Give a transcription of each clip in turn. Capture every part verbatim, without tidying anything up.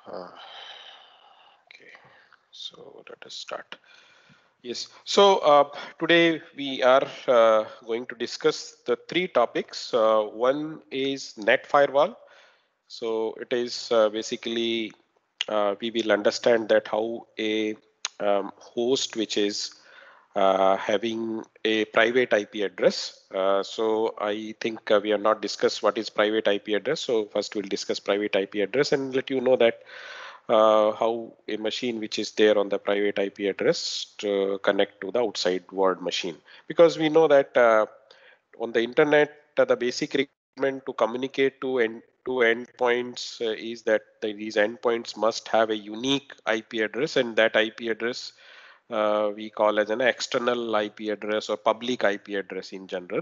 Uh, okay, so let us start. Yes, so uh, today we are uh, going to discuss the three topics. Uh, one is net firewall. So it is uh, basically uh, we will understand that how a um, host which is uh, having a private I P address. Uh, so I think uh, we have not discussed what is private I P address. So first we'll discuss private I P address and let you know that uh, how a machine which is there on the private I P address to connect to the outside world machine. Because we know that uh, on the internet, uh, the basic requirement to communicate to end to endpoints uh, is that the, these endpoints must have a unique I P address, and that I P address uh, we call as an external I P address or public I P address in general.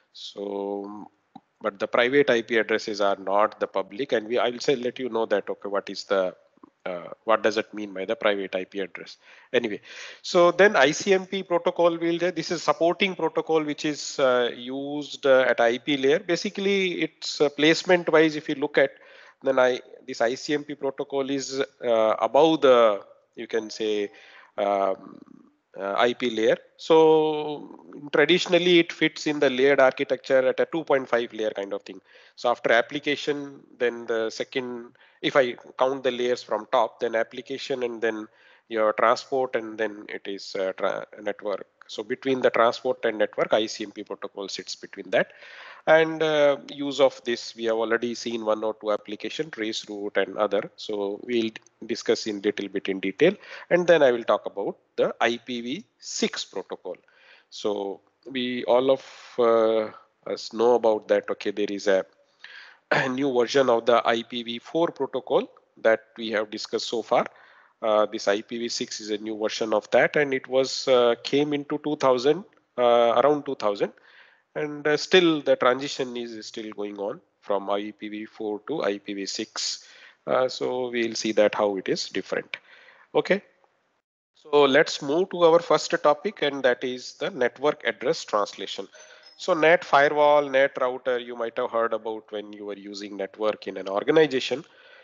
So, but the private I P addresses are not the public, and we I'll say let you know that okay, what is the uh, what does it mean by the private I P address? Anyway, so then I C M P protocol will this is supporting protocol which is uh, used uh, at I P layer. Basically, it's uh, placement wise. If you look at then I this I C M P protocol is uh, above the you can say um, uh, I P layer. So traditionally it fits in the layered architecture at a two point five layer kind of thing. So after application, then the second, if I count the layers from top, then application and then your transport and then it is uh, network. So between the transport and network, I C M P protocol sits between that. And uh, use of this, we have already seen one or two application, traceroute and other. So we'll discuss in little bit in detail. And then I will talk about the I P v six protocol. So we all of uh, us know about that. Okay, there is a, a new version of the I P v four protocol that we have discussed so far. Uh, this I P v six is a new version of that, and it was uh, came into two thousand uh, around two thousand, and uh, still the transition is still going on from I P v four to I P v six. Uh, so we'll see that how it is different. Okay. So let's move to our first topic, and that is the network address translation. So net firewall, net router, you might have heard about when you were using network in an organization.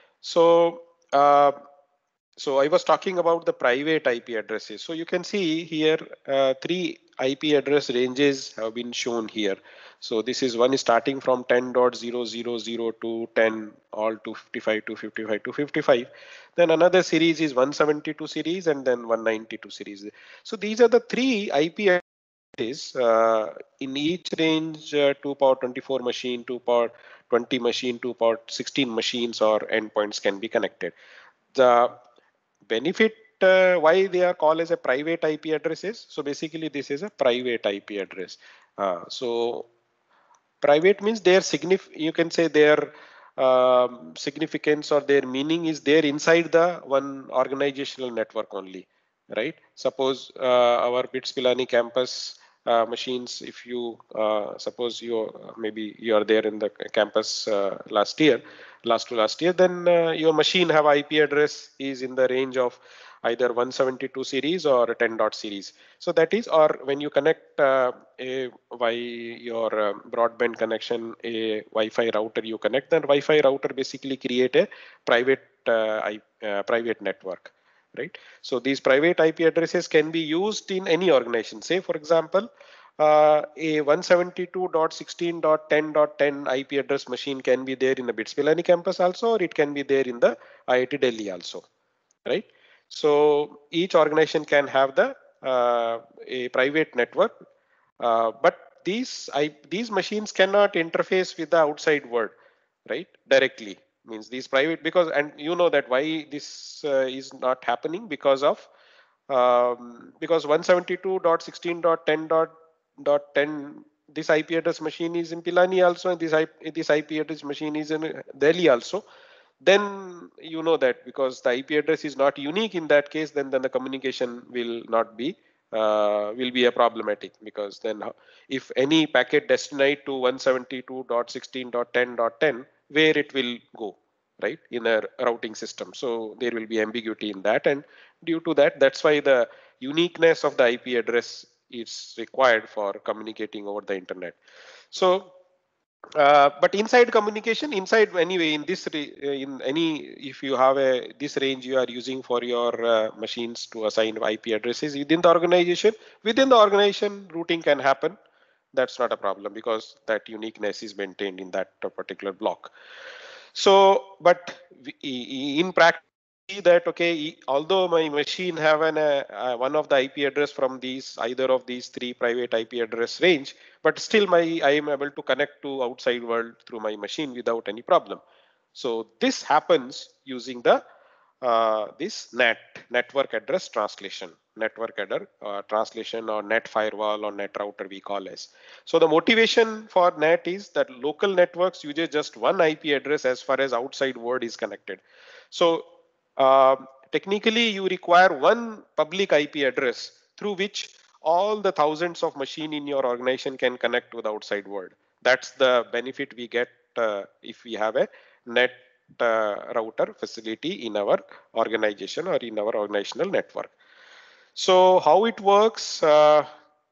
So uh, so I was talking about the private I P addresses. So you can see here uh, three I P address ranges have been shown here. So this is one is starting from ten dot zero dot zero dot zero to ten all to fifty-five to fifty-five to fifty-five. Then another series is one seventy-two series and then one ninety-two series. So these are the three I P addresses uh, in each range uh, two power twenty-four machine, two power twenty machine, two power sixteen machines or endpoints can be connected. The benefit uh, why they are called as a private I P addresses. So basically this is a private I P address. Uh, so private means their signif you can say their um, significance or their meaning is there inside the one organizational network only, right? Suppose uh, our BITS Pilani campus uh, machines, if you uh, suppose you uh, maybe you are there in the campus uh, last year, last to last year, then uh, your machine have I P address is in the range of either one seventy-two series or ten dot series. So that is, or when you connect uh, a by your uh, broadband connection, a Wi-Fi router you connect, then Wi-Fi router basically create a private uh, I, uh, private network, right? So these private I P addresses can be used in any organization. Say for example, uh, a one seventy-two dot sixteen dot ten dot ten I P address machine can be there in the BITS Pilani campus also, or it can be there in the I I T Delhi also, right? So each organization can have the uh, a private network, uh, but these I, these machines cannot interface with the outside world, right? Directly means these private, because and you know that why this uh, is not happening because of um, because one seventy-two dot sixteen dot ten dot ten this I P address machine is in Pilani also, and this I, this I P address machine is in Delhi also. Then you know that because the I P address is not unique in that case, then then the communication will not be uh, will be a problematic, because then if any packet destined to one seventy-two dot sixteen dot ten dot ten, where it will go, right, in a routing system. So there will be ambiguity in that, and due to that, that's why the uniqueness of the I P address is required for communicating over the internet. So Uh, but inside communication, inside anyway, in this in any, if you have a this range you are using for your uh, machines to assign I P addresses within the organization, within the organization routing can happen. That's not a problem because that uniqueness is maintained in that particular block. So, but in practice, see that okay, although my machine have an uh, uh, one of the I P address from these either of these three private I P address range, but still my I am able to connect to outside world through my machine without any problem. So this happens using the uh, this NAT, network address translation, network address uh, translation, or net firewall or net router we call as. So the motivation for NAT is that local networks uses just one I P address as far as outside world is connected. So uh, technically you require one public I P address through which all the thousands of machine in your organization can connect to the outside world. That's the benefit we get uh, if we have a net uh, router facility in our organization or in our organizational network. So how it works? Uh,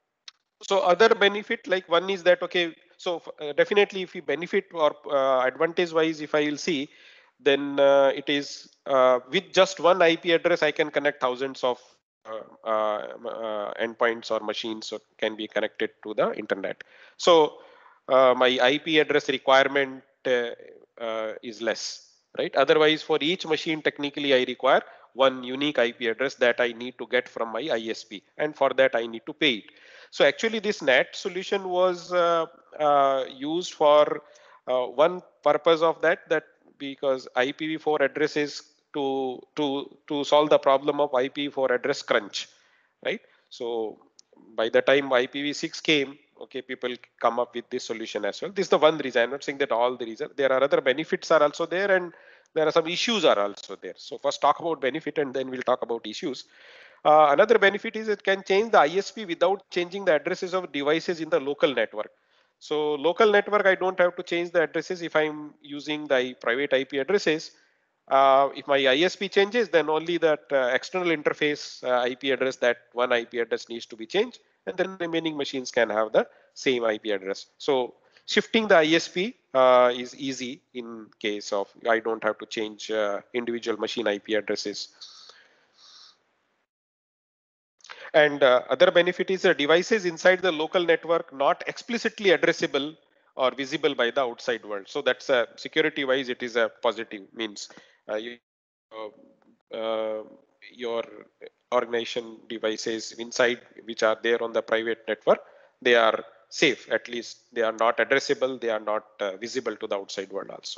so other benefit, like one is that okay, so uh, definitely if we benefit or uh, advantage wise, if I will see, then uh, it is uh, with just one I P address I can connect thousands of uh, uh, uh, endpoints or machines, so can be connected to the internet. So uh, my I P address requirement uh, uh, is less, right? Otherwise, for each machine, technically I require one unique I P address that I need to get from my I S P, and for that I need to pay it. So actually, this NAT solution was uh, uh, used for uh, one purpose of that, that because I P v four addresses to to to solve the problem of I P v four address crunch, right? So by the time I P v six came, okay, people come up with this solution as well. This is the one reason. I'm not saying that all the reason. There are other benefits are also there, and there are some issues are also there. So first talk about benefit, and then we'll talk about issues. Uh, another benefit is it can change the I S P without changing the addresses of devices in the local network. So local network, I don't have to change the addresses if I'm using the private I P addresses. Uh, if my I S P changes, then only that uh, external interface uh, I P address, that one I P address needs to be changed, and then remaining machines can have the same I P address. So shifting the I S P uh, is easy in case of I don't have to change uh, individual machine I P addresses. And uh, other benefit is uh, devices inside the local network not explicitly addressable or visible by the outside world. So that's uh, security wise, it is a positive, means uh, you, uh, uh, your organization devices inside which are there on the private network, they are safe. At least they are not addressable, they are not uh, visible to the outside world also.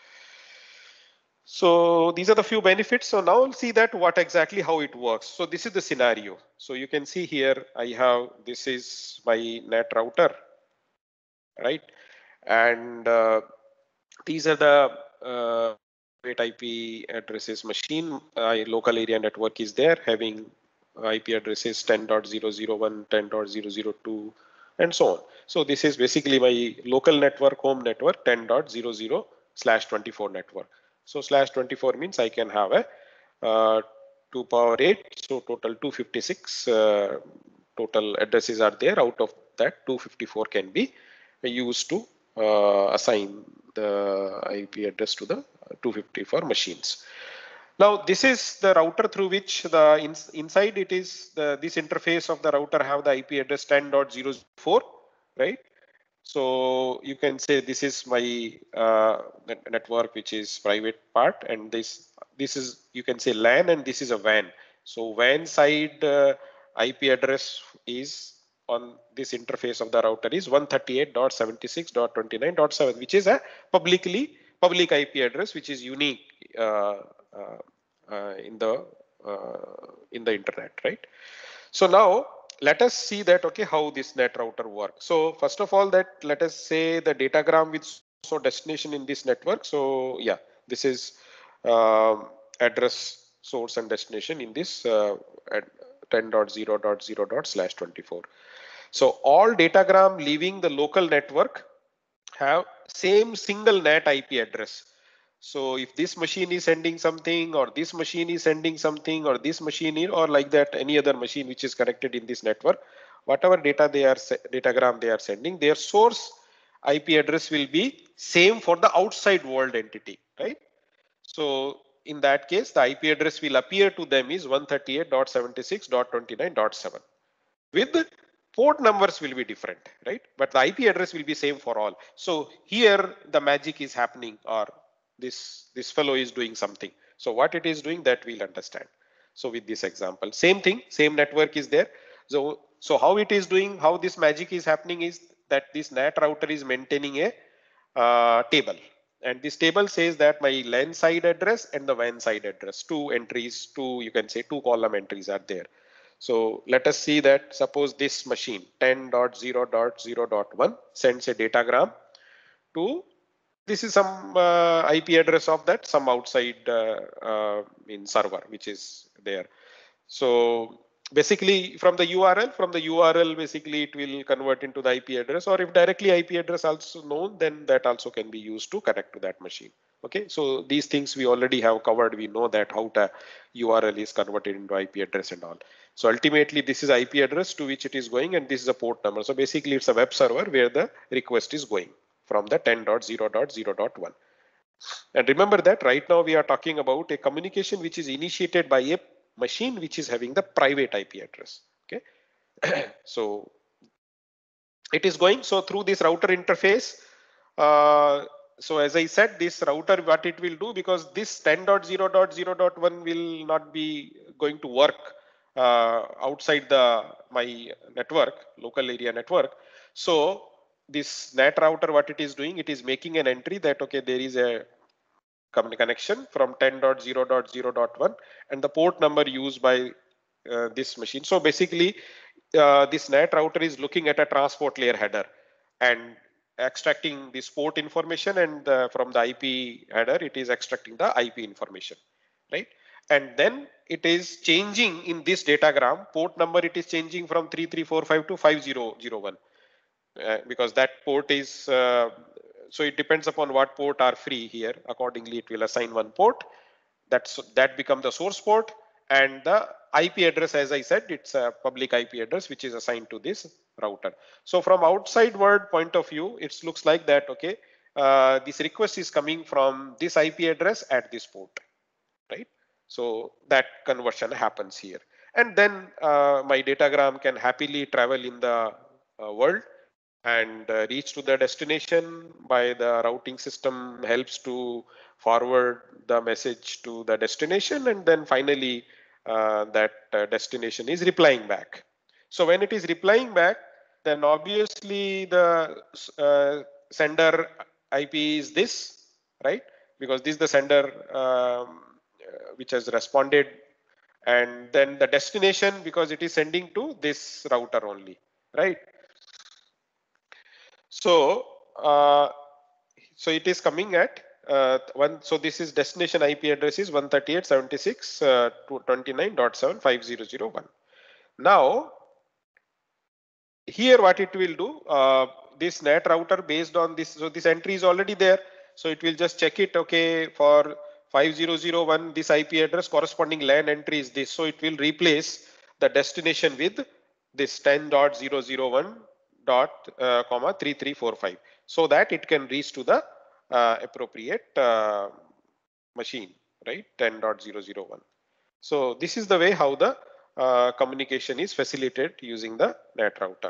So these are the few benefits. So now we'll see that what exactly how it works. So this is the scenario. So you can see here I have, this is my NAT router, right? And uh, these are the uh, I P addresses machine. Uh, local area network is there having I P addresses ten dot zero zero one, ten dot zero zero two, and so on. So this is basically my local network, home network, ten dot zero zero slash twenty-four network. So slash twenty-four means I can have a uh, two power eight, so total two fifty-six uh, total addresses are there. Out of that, two fifty-four can be used to uh, assign the I P address to the two fifty-four machines. Now this is the router through which the in, inside it is the, this interface of the router have the I P address ten dot zero zero four, right? So you can say this is my uh, network, which is private part, and this this is, you can say LAN, and this is a W A N. So W A N side uh, I P address is on this interface of the router is one thirty-eight dot seventy-six dot twenty-nine dot seven, which is a publicly public I P address, which is unique uh, uh, uh, in the uh, in the internet, right? So now let us see that, okay, how this net router works. So first of all, that let us say the datagram with so destination in this network. So yeah, this is um, address, source, and destination in this uh, at ten dot zero dot zero dot slash twenty-four. So all datagram leaving the local network have same single N A T I P address. So if this machine is sending something, or this machine is sending something, or this machine is, or like that, any other machine which is connected in this network, whatever data they are datagram they are sending, their source I P address will be same for the outside world entity, right? So in that case, the I P address will appear to them is one thirty-eight dot seventy-six dot twenty-nine dot seven. With the port numbers will be different, right? But the I P address will be same for all. So here the magic is happening, or this this fellow is doing something. So what it is doing, that we'll understand. So with this example, same thing, same network is there. So so how it is doing, how this magic is happening is that this N A T router is maintaining a uh, table. And this table says that my LAN side address and the W A N side address, two entries, two, you can say two column entries are there. So let us see that suppose this machine ten dot zero dot zero dot one sends a datagram to, this is some uh, I P address of that, some outside uh, uh, in server which is there. So basically from the U R L, from the U R L basically it will convert into the I P address, or if directly I P address also known, then that also can be used to connect to that machine. Okay, so these things we already have covered. We know that how the U R L is converted into I P address and all. So ultimately this is I P address to which it is going, and this is a port number. So basically it's a web server where the request is going from the ten dot zero dot zero dot one. And remember that right now we are talking about a communication which is initiated by a machine which is having the private I P address. Okay, so it is going so through this router interface. Uh, so as I said, this router, what it will do, because this ten dot zero dot zero dot one will not be going to work uh, outside the my network, local area network. So this N A T router, what it is doing, it is making an entry that okay, there is a connection from ten dot zero dot zero dot one and the port number used by uh, this machine. So basically uh, this N A T router is looking at a transport layer header and extracting this port information, and uh, from the I P header it is extracting the I P information, right? And then it is changing in this datagram port number, it is changing from three three four five to five zero zero one. Uh, because that port is uh, so it depends upon what port are free here. Accordingly it will assign one port, that's that become the source port, and the I P address, as I said, it's a public I P address which is assigned to this router. So from outside world point of view, it looks like that okay, uh, this request is coming from this I P address at this port, right? So that conversion happens here, and then uh, my datagram can happily travel in the uh, world and uh, reach to the destination by the routing system helps to forward the message to the destination, and then finally uh, that uh, destination is replying back. So when it is replying back, then obviously the uh, sender I P is this, right? Because this is the sender um, uh, which has responded, and then the destination, because it is sending to this router only, right? So, uh, so it is coming at uh, one. So this is destination I P address is one thirty-eight dot seventy-six dot twenty-nine dot seven dot five zero zero one. Now, here what it will do, uh, this N A T router based on this, so this entry is already there. So it will just check it, okay, for five zero zero one, this I P address corresponding LAN entry is this. So it will replace the destination with this ten dot zero zero one dot uh, comma three three four five, so that it can reach to the uh, appropriate uh, machine, right? ten dot zero zero one. So this is the way how the uh, communication is facilitated using the N A T router.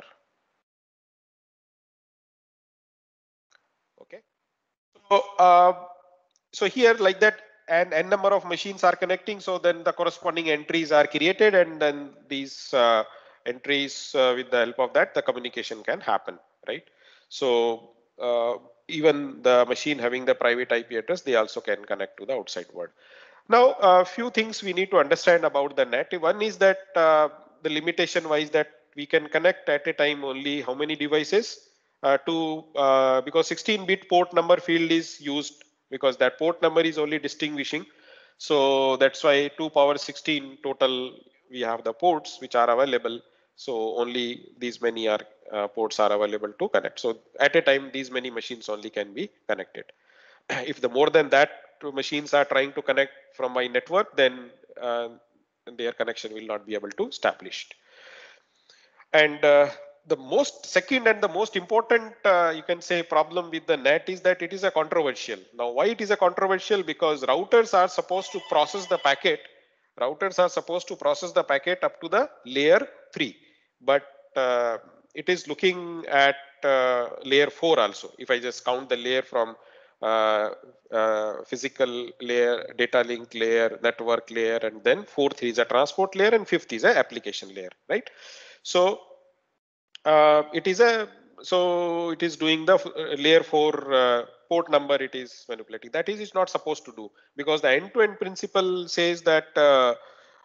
Okay. So, uh, so here like that, and n number of machines are connecting. So then the corresponding entries are created, and then these uh, entries uh, with the help of that, the communication can happen, right? So uh, even the machine having the private I P address, they also can connect to the outside world. Now, a few things we need to understand about the N A T. One is that uh, the limitation wise that we can connect at a time only how many devices uh, to uh, because sixteen bit port number field is used, because that port number is only distinguishing. So that's why two power sixteen total we have the ports which are available. So only these many are uh, ports are available to connect. So at a time these many machines only can be connected. If the more than that two machines are trying to connect from my network, then uh, their connection will not be able to established. And uh, the most second and the most important, uh, you can say, problem with the NAT is that it is a controversial. Now, why it is a controversial? Because routers are supposed to process the packet. Routers are supposed to process the packet up to the layer three, but uh, it is looking at uh, layer four also. If I just count the layer from uh, uh, physical layer, data link layer, network layer, and then fourth is a transport layer, and fifth is a application layer, right? So uh, it is a so it is doing the uh, layer four uh, port number. It is manipulating. That is, it's not supposed to do, because the end-to-end principle says that uh,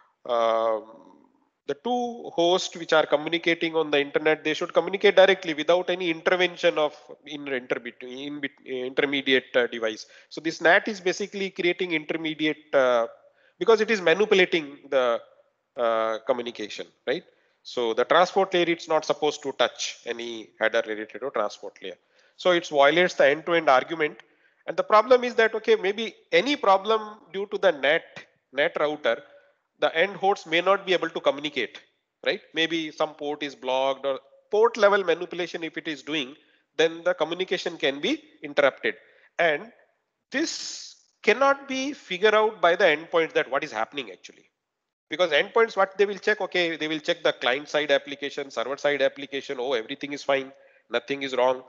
uh, the two hosts which are communicating on the internet, they should communicate directly without any intervention of in, in, intermediate uh, device. So this NAT is basically creating intermediate uh, because it is manipulating the uh, communication, right? So the transport layer, it's not supposed to touch any header related to transport layer. So it violates the end-to-end argument. And the problem is that, okay, maybe any problem due to the NAT, NAT router, the end hosts may not be able to communicate, right? Maybe some port is blocked, or port level manipulation if it is doing, then the communication can be interrupted. And this cannot be figured out by the endpoints that what is happening actually. Because endpoints, what they will check, okay, they will check the client side application, server side application, oh, everything is fine, nothing is wrong.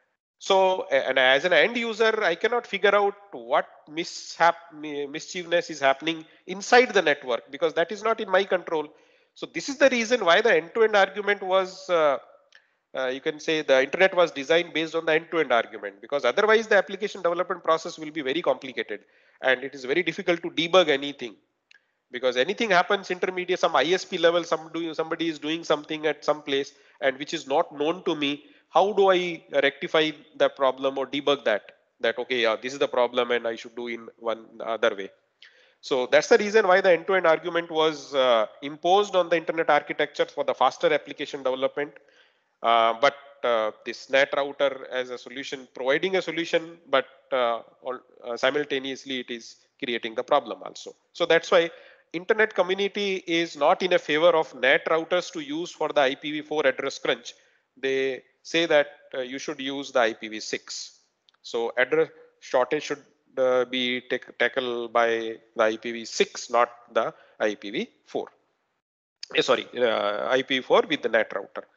So, and as an end user, I cannot figure out what mishap, mischievous is happening inside the network, because that is not in my control. So this is the reason why the end-to-end argument was, uh, uh, you can say the internet was designed based on the end-to-end argument, because otherwise the application development process will be very complicated and it is very difficult to debug anything. Because anything happens intermediate, some I S P level, some do, somebody is doing something at some place and which is not known to me. How do I rectify the problem or debug that? That, okay, yeah, this is the problem and I should do in one other way. So that's the reason why the end-to-end argument was uh, imposed on the internet architecture for the faster application development. Uh, but uh, this NAT router as a solution, providing a solution, but uh, all, uh, simultaneously it is creating the problem also. So that's why internet community is not in a favor of NAT routers to use for the I P v four address crunch. They say that uh, you should use the I P v six. So address shortage should uh, be take, tackled by the I P v six, not the I P v four. Eh, sorry, uh, I P v four with the NAT router.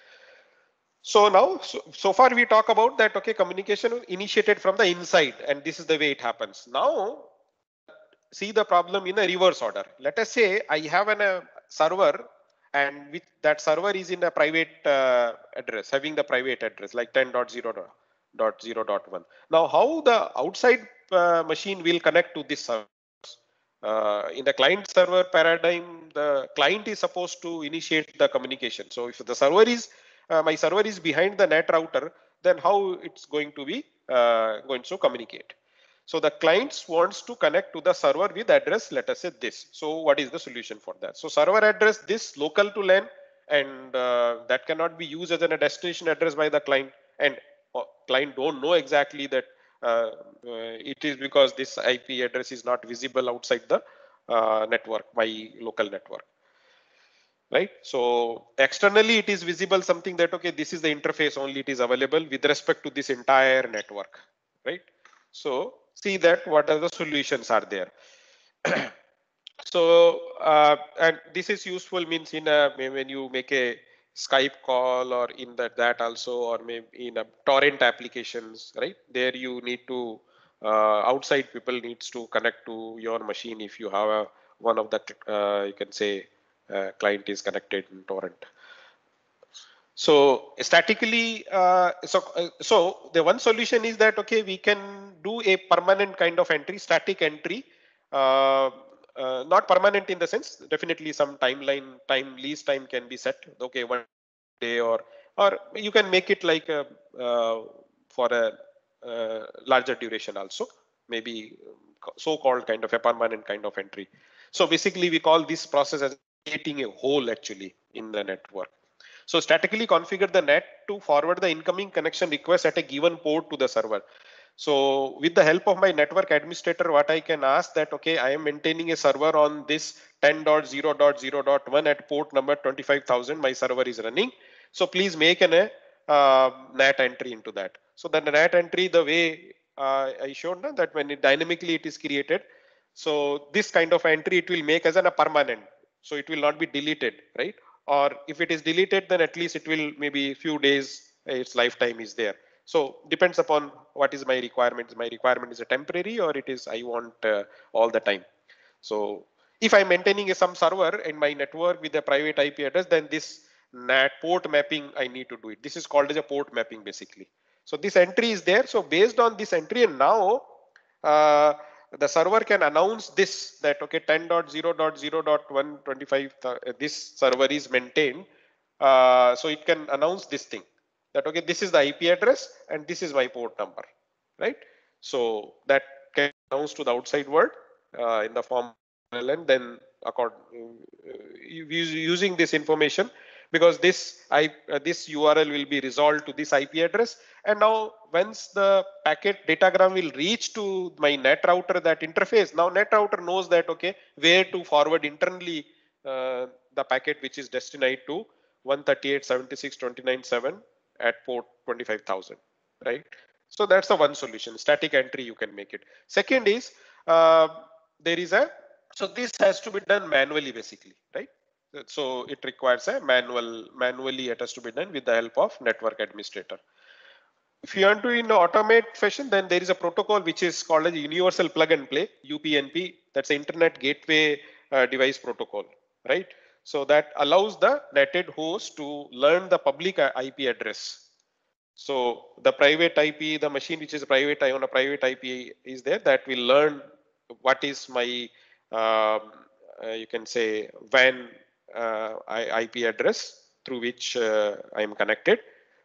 So now, so, so far we talk about that, okay, communication initiated from the inside, and this is the way it happens. Now, see the problem in a reverse order. Let us say I have an, a server, and with that server is in a private uh, address, having the private address like ten dot zero dot zero dot one. Now, how the outside uh, machine will connect to this server? Uh, in the client server paradigm, the client is supposed to initiate the communication. So if the server is, uh, my server is behind the NAT router, then how it's going to be uh, going to communicate? So the clients wants to connect to the server with address, let us say this. So what is the solution for that? So server address this local to LAN, and uh, that cannot be used as a destination address by the client, and uh, client don't know exactly that uh, uh, it is because this I P address is not visible outside the uh, network, my local network. Right. So externally it is visible something that, okay, this is the interface only, it is available with respect to this entire network. Right. So see that what are the solutions are there. So uh, and this is useful means in a, when you make a Skype call or in that that also, or maybe in a torrent applications, right? There you need to uh, outside people needs to connect to your machine if you have a one of the uh, you can say uh, client is connected in torrent. So statically, uh, so uh, so the one solution is that, okay, we can do a permanent kind of entry, static entry. Uh, uh, not permanent in the sense, definitely some timeline, time lease time can be set. Okay, one day, or or you can make it like a, uh, for a uh, larger duration also, maybe so-called kind of a permanent kind of entry. So basically, we call this process as creating a hole actually in the network. So statically configure the NAT to forward the incoming connection request at a given port to the server. So with the help of my network administrator, what I can ask that, okay, I am maintaining a server on this ten dot zero dot zero dot one at port number twenty-five thousand, my server is running. So please make an a uh, N A T entry into that. So then the N A T entry, the way uh, I showed na, that when it dynamically it is created, so this kind of entry it will make as an a permanent. So it will not be deleted, right? Or if it is deleted, then at least it will maybe few days its lifetime is there. So depends upon what is my requirement. My requirement is a temporary or it is I want uh, all the time. So if I'm maintaining a, some server in my network with a private I P address, then this N A T port mapping I need to do it. This is called as a port mapping basically. So this entry is there. So based on this entry, and now uh, the server can announce this that okay ten dot zero dot zero dot one twenty-five uh, this server is maintained. Uh, so it can announce this thing that okay this is the I P address and this is my port number, right? So that can announce to the outside world uh, in the form of L N, then accord, uh, using this information, because this I uh, this U R L will be resolved to this I P address, and now once the packet datagram will reach to my net router, that interface, now net router knows that okay where to forward internally uh, the packet which is destined to one thirty-eight dot seventy-six dot twenty-nine dot seven at port twenty-five thousand, right? So that's the one solution, static entry you can make it. Second is uh, there is a, so this has to be done manually basically, right? So it requires a manual, manually it has to be done with the help of network administrator. If you want to in automate fashion, then there is a protocol which is called as universal plug and play, U P N P. That's Internet Gateway uh, Device Protocol, right? So that allows the netted host to learn the public I P address. So the private I P, the machine which is private on a private I P is there, that will learn what is my um, uh, you can say W A N uh, I P address through which uh, I am connected.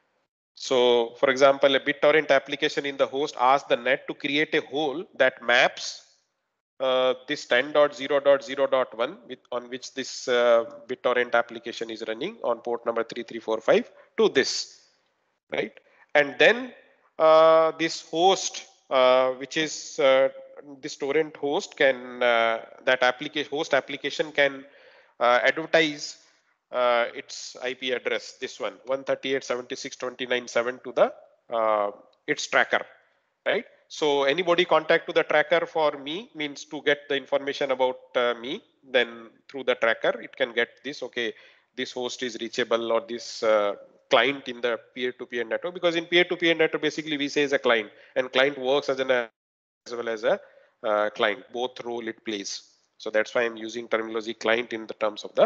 So for example, a BitTorrent application in the host asks the net to create a hole that maps uh, this ten dot zero dot zero dot one with, on which this uh, BitTorrent application is running on port number three three four five to this, right? And then uh, this host, uh, which is uh, this torrent host can, uh, that application host application can uh, advertise uh, its I P address, this one one thirty-eight dot seventy-six dot twenty-nine dot seven to the uh, its tracker, right? So anybody contact to the tracker for me means to get the information about uh, me, then through the tracker it can get this, okay this host is reachable, or this uh, client in the peer-to-peer network, because in peer-to-peer network basically we say is a client, and client works as an as well as a uh, client, both role it plays. So that's why I'm using terminology client in the terms of the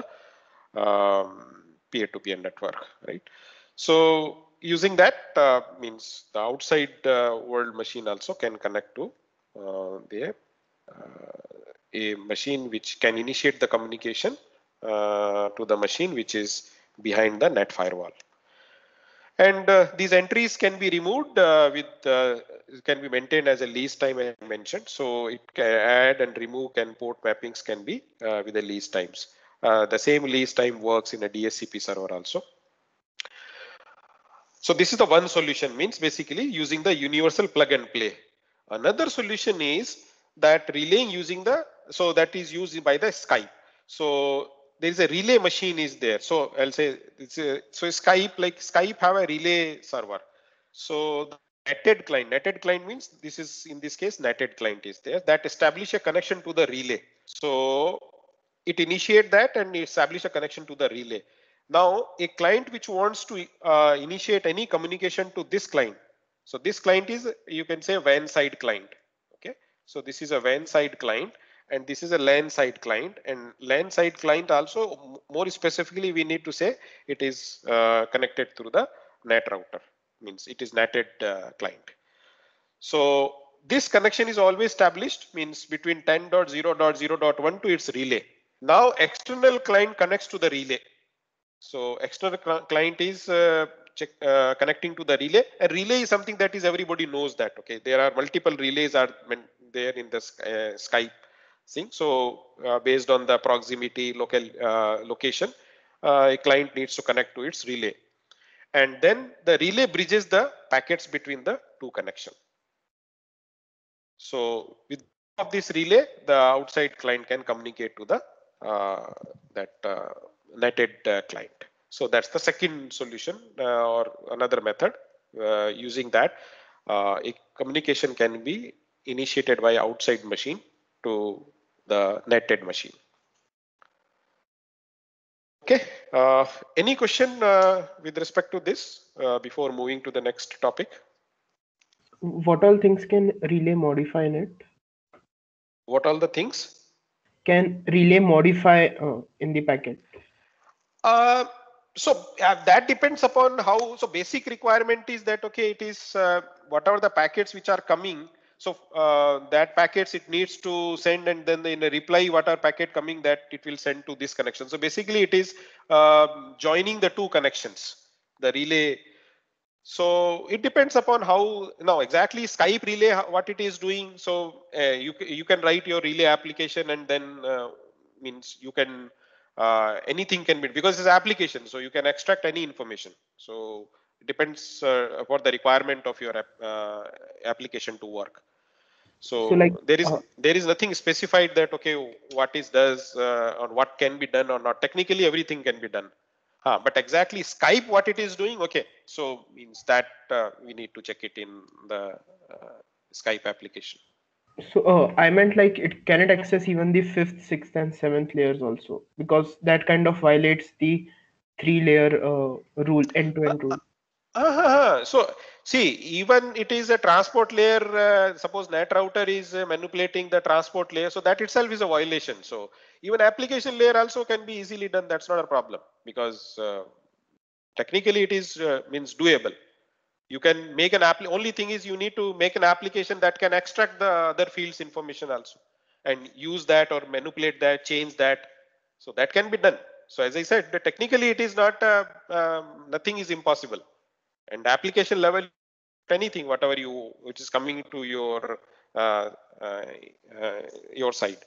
um, peer-to-peer network, right? So using that uh, means the outside uh, world machine also can connect to uh, the uh, a machine which can initiate the communication uh, to the machine which is behind the net firewall. And uh, these entries can be removed uh, with uh, can be maintained as a lease time I mentioned. So it can add and remove can port mappings can be uh, with the lease times. Uh, the same lease time works in a D S C P server also. So this is the one solution, means basically using the universal plug and play. Another solution is that relaying using the, so that is used by the Skype. So there is a relay machine is there. So I'll say it's a, so Skype, like Skype have a relay server. So the netted client, netted client means this is in this case netted client is there that establish a connection to the relay. So it initiate that and establish a connection to the relay. Now a client which wants to uh, initiate any communication to this client. So this client is, you can say, W A N side client. Okay. So this is a W A N side client and this is a LAN side client, and LAN side client also more specifically we need to say it is uh, connected through the NAT router, means it is NATed uh, client. So this connection is always established, means between ten dot zero dot zero dot one to its relay. Now external client connects to the relay. So external client is uh, check, uh, connecting to the relay. A relay is something that is everybody knows that. Okay, there are multiple relays are there in the uh, Skype thing. So uh, based on the proximity local uh, location, uh, a client needs to connect to its relay, and then the relay bridges the packets between the two connections. So with of this relay, the outside client can communicate to the uh, that uh, netted uh, client. So that's the second solution uh, or another method. Uh, using that, uh, a communication can be initiated by outside machine to the netted machine. Okay, uh, any question uh, with respect to this uh, before moving to the next topic? What all things can relay modify in it? What all the things? Can relay modify uh, in the packet? Uh, so uh, that depends upon how, so basic requirement is that, okay, it is uh, whatever the packets which are coming. So uh, that packets it needs to send, and then in a reply what are packet coming, that it will send to this connection. So basically it is uh, joining the two connections, the relay. So it depends upon how now exactly Skype relay what it is doing. So uh, you you can write your relay application, and then uh, means you can uh, anything can be, because it's application, so you can extract any information. So it depends uh, upon the requirement of your app, uh, application to work. So like So there is uh, there is nothing specified that, okay, what is does uh, or what can be done or not. Technically everything can be done. Huh, but exactly Skype what it is doing, okay, so means that uh, we need to check it in the uh, Skype application. so uh, I meant like it cannot access even the fifth, sixth, and seventh layers also, because that kind of violates the three layer uh, rule, end to Uh, end rule. uh, so see, even it is a transport layer. Uh, suppose net router is uh, manipulating the transport layer, so that itself is a violation. So even application layer also can be easily done. That's not a problem, because uh, technically it is uh, means doable. You can make an app. Only thing is you need to make an application that can extract the other fields information also, and use that or manipulate that, change that. So that can be done. So as I said, the technically it is not uh, um, nothing is impossible. And application level, anything whatever you which is coming to your uh, uh, uh, your side.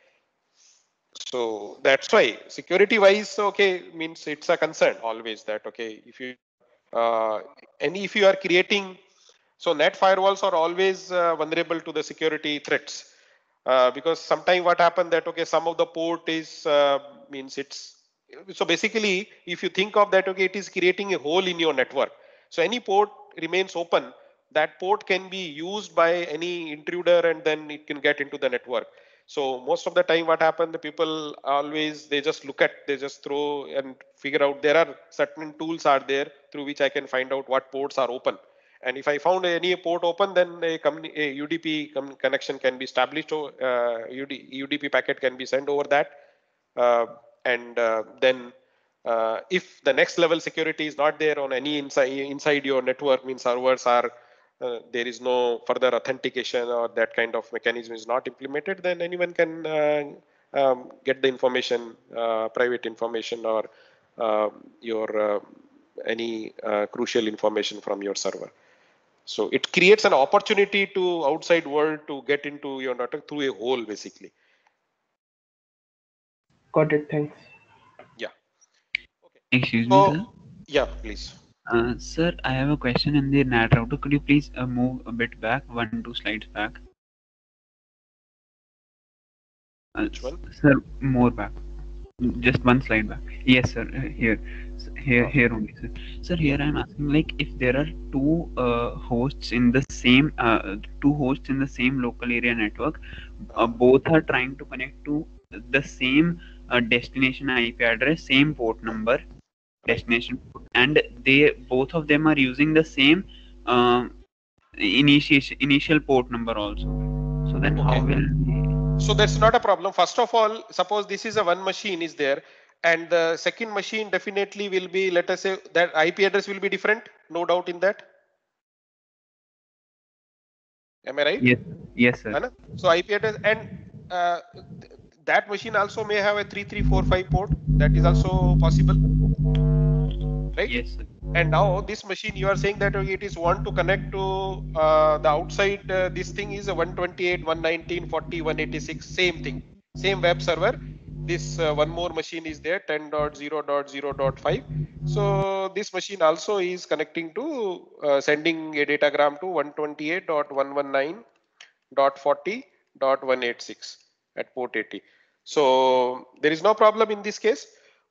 So that's why security wise, okay, means it's a concern always that, okay, if you uh, and if you are creating, so net firewalls are always uh, vulnerable to the security threats, uh, because sometimes what happened that, okay, some of the port is uh, means it's, so basically if you think of that, okay, it is creating a hole in your network. So any port remains open, that port can be used by any intruder, and then it can get into the network. So most of the time what happened, the people always, they just look at, they just throw and figure out, there are certain tools are there through which I can find out what ports are open. And if I found any port open, then a, a U D P connection can be established, or uh, U D P packet can be sent over that. Uh, and uh, then uh, if the next level security is not there on any inside, inside your network, means servers are, uh, there is no further authentication or that kind of mechanism is not implemented, then anyone can uh, um, get the information, uh, private information, or uh, your uh, any uh, crucial information from your server. So it creates an opportunity to outside world to get into your network through a hole, basically. Got it. Thanks. Yeah. Okay. Excuse me, sir. So yeah, please. Uh, sir, I have a question in the NAT router. Could you please uh, move a bit back, one, two slides back? Uh, Which one? Sir, more back. Just one slide back. Yes, sir. Uh, here, here, Oh. here only, sir. Sir, here I'm asking, like, if there are two uh, hosts in the same, uh, two hosts in the same local area network, uh, both are trying to connect to the same uh, destination I P address, same port number, Right. destination port, and they both of them are using the same uh, initiation initial port number also. So then, Okay. how will So that's not a problem. First of all, suppose this is a one machine is there, and the second machine definitely will be, let us say that I P address will be different, no doubt in that. Am I right? yes, yes, sir. Anna? So I P address, and uh, that machine also may have a three three four five port. That is also possible, right? Yes, sir. And now this machine, you are saying that okay, it is want to connect to uh, the outside. Uh, this thing is a one twenty-eight, one nineteen, forty, one eighty-six, same thing, same web server. This uh, one more machine is there, ten dot zero dot zero dot five. So this machine also is connecting to uh, sending a datagram to one twenty-eight dot one nineteen dot forty dot one eighty-six at port eighty. So there is no problem in this case.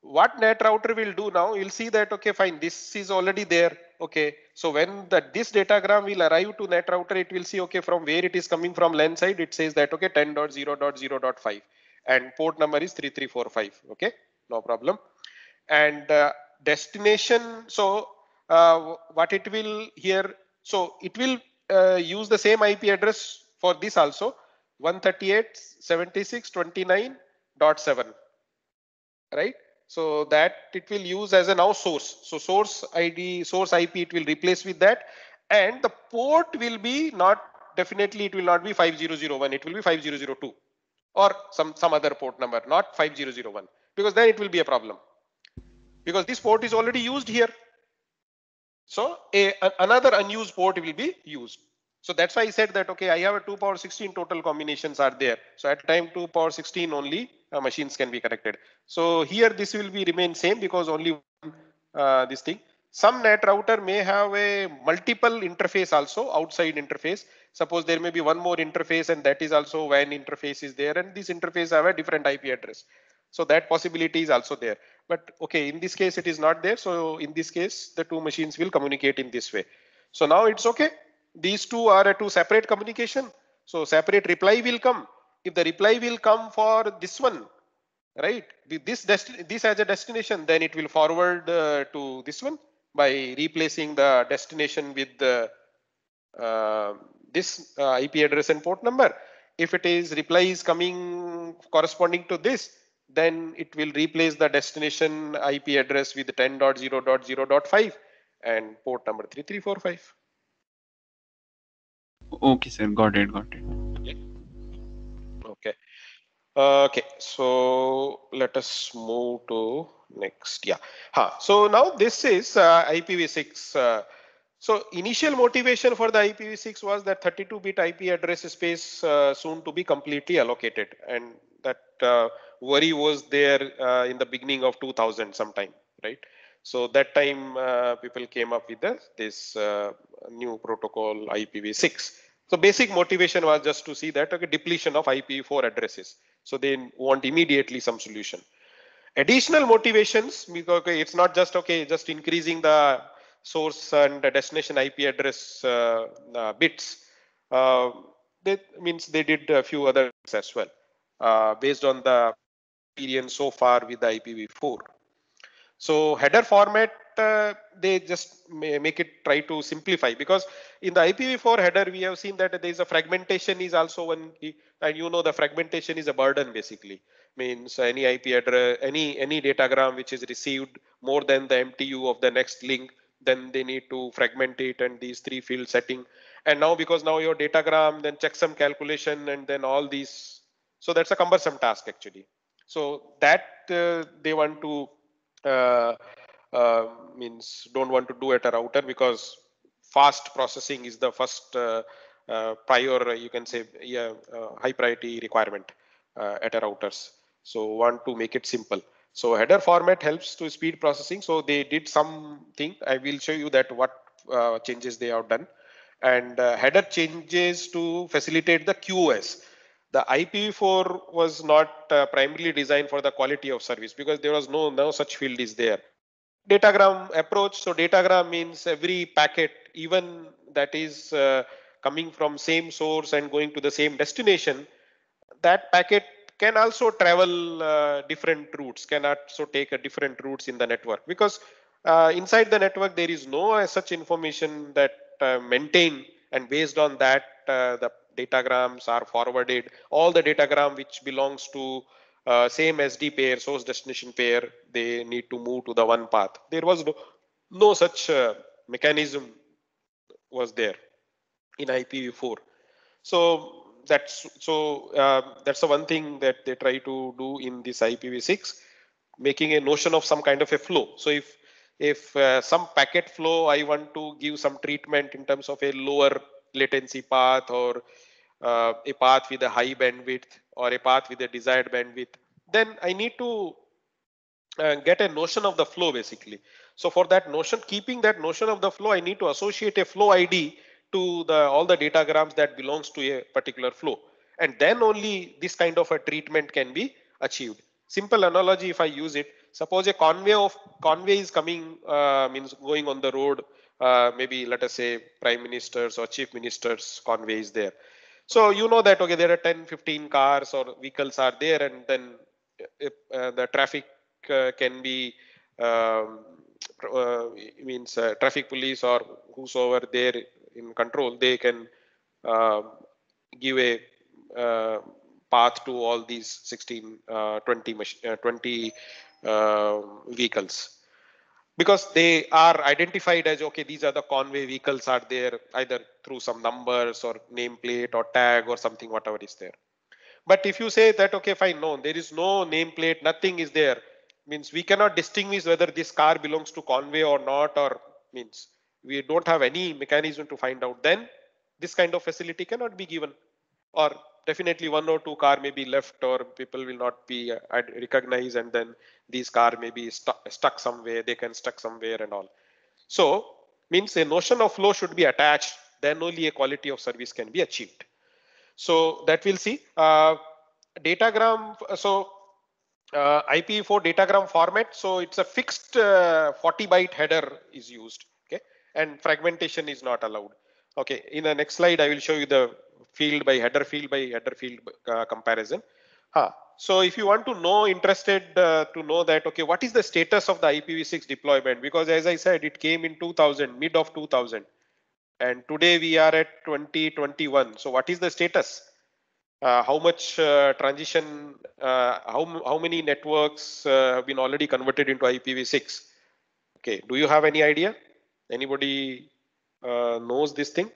what net router will do now, you'll see that, okay, fine, this is already there. Okay, so when the this datagram will arrive to net router, it will see, okay, from where it is coming from LAN side, it says that, okay, ten dot zero dot zero dot five and port number is three three four five. Okay, no problem. And uh, destination, so uh, what it will here, so it will uh, use the same I P address for this also, one thirty-eight dot seventy-six dot twenty-nine dot seven, right? So that it will use as a now source. So source I D, source I P, it will replace with that, and the port will be not, definitely it will not be five zero zero one, it will be five zero zero two or some some other port number, not five zero zero one, because then it will be a problem, because this port is already used here. So a, a another unused port will be used. So that's why I said that, okay, I have a two power sixteen total combinations are there. So at time two power sixteen only uh, machines can be connected. So here this will be remain same, because only one, uh, this thing. Some net router may have a multiple interface also, outside interface. Suppose there may be one more interface, and that is also W A N interface is there, and this interface have a different I P address. So that possibility is also there. But okay, in this case it is not there. So in this case, the two machines will communicate in this way. So now it's okay. These two are a two separate communication. So separate reply will come. If the reply will come for this one, right? This this as a destination, then it will forward uh, to this one by replacing the destination with the uh, this uh, I P address and port number. If it is reply is coming corresponding to this, then it will replace the destination I P address with ten dot zero dot zero dot five and port number three three four five. Okay, sir. Got it. Got it. Okay. Okay. Uh, okay. So let us move to next. Yeah. Huh. So now this is uh, I P v six. Uh, so initial motivation for the I P v six was that thirty-two bit I P address space uh, soon to be completely allocated, and that uh, worry was there uh, in the beginning of two thousand sometime, right? So that time uh, people came up with the, this uh, new protocol I P v six. So basic motivation was just to see that, okay, depletion of I P v four addresses. So they want immediately some solution. Additional motivations, because okay, it's not just, okay, just increasing the source and the destination I P address uh, uh, bits. Uh, that means they did a few other things as well, uh, based on the experience so far with the I P v four. So header format, uh, they just make it try to simplify, because in the I P v four header we have seen that there is a fragmentation is also one key, and you know the fragmentation is a burden basically. Means any I P address, any any datagram which is received more than the M T U of the next link, then they need to fragment it and these three field setting. And now because now your datagram, then checksum calculation, and then all these. So that's a cumbersome task actually. So that uh, they want to uh, uh, means don't want to do at a router, because fast processing is the first uh, uh, prior, you can say, yeah, uh, high priority requirement uh, at a routers. So want to make it simple. So header format helps to speed processing. So they did something. I will show you that what uh, changes they have done. And uh, header changes to facilitate the Q o S. The I P v four was not uh, primarily designed for the quality of service, because there was no, no such field is there. Datagram approach. So datagram means every packet, even that is uh, coming from same source and going to the same destination, that packet can also travel uh, different routes, can also take a different routes in the network, because uh, inside the network there is no uh, such information that uh, maintain, and based on that uh, the datagrams are forwarded. All the datagram which belongs to uh, same S D pair, source destination pair, they need to move to the one path. There was no, no such uh, mechanism was there in I P v four. So that's so uh, that's the one thing that they try to do in this I P v six, making a notion of some kind of a flow. So if if uh, some packet flow, I want to give some treatment in terms of a lower latency path, or uh, a path with a high bandwidth, or a path with a desired bandwidth, then I need to uh, get a notion of the flow basically. So for that notion, keeping that notion of the flow, I need to associate a flow I D to the all the datagrams that belongs to a particular flow, and then only this kind of a treatment can be achieved. Simple analogy, if I use it, suppose a convoy of convoy is coming, uh, means going on the road, uh, maybe let us say prime ministers or chief ministers convoy is there. So you know that, okay, there are ten, fifteen cars or vehicles are there, and then if, uh, the traffic uh, can be, um, uh, means uh, traffic police or whosoever there in control, they can uh, give a uh, path to all these sixteen, uh, twenty, uh, twenty uh, vehicles, because they are identified as, okay, these are the convoy vehicles are there, either through some numbers or nameplate or tag or something, whatever is there. But if you say that, okay, fine, no, there is no nameplate, nothing is there, means we cannot distinguish whether this car belongs to convoy or not, or means we don't have any mechanism to find out, then this kind of facility cannot be given. Or definitely one or two car may be left, or people will not be uh, recognized, and then these car may be stuck, stuck somewhere, they can stuck somewhere and all. So means a notion of flow should be attached, then only a quality of service can be achieved. So that we'll see. Uh, datagram, so uh, I P v four datagram format, so it's a fixed uh, forty byte header is used, okay, and fragmentation is not allowed. Okay, in the next slide I will show you the field by header, field by header, field uh, comparison. Huh. So if you want to know, interested uh, to know that, okay, what is the status of the I P v six deployment, because as I said, it came in two thousand, mid of two thousand, and today we are at twenty twenty-one. So what is the status? Uh, how much uh, transition, uh, how, how many networks uh, have been already converted into I P v six? Okay, do you have any idea? Anybody uh, knows this thing?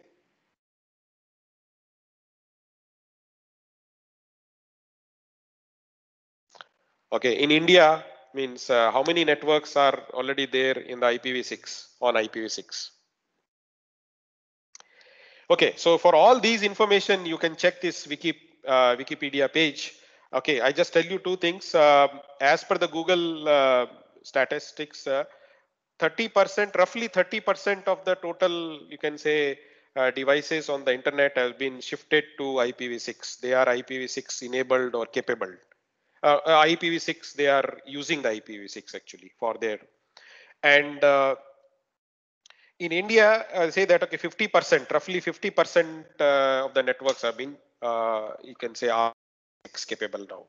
Okay, in India, means uh, how many networks are already there in the I P v six, on I P v six? Okay, so for all these information, you can check this Wiki, uh, Wikipedia page. Okay, I just tell you two things. Uh, as per the Google uh, statistics, thirty percent, uh, roughly thirty percent of the total, you can say, uh, devices on the internet have been shifted to I P v six. They are I P v six enabled or capable. Uh, uh, I P v six, they are using the I P v six actually for their, and uh, in India, uh, say that, okay, fifty percent, roughly fifty percent uh, of the networks have been, uh, you can say, are capable now,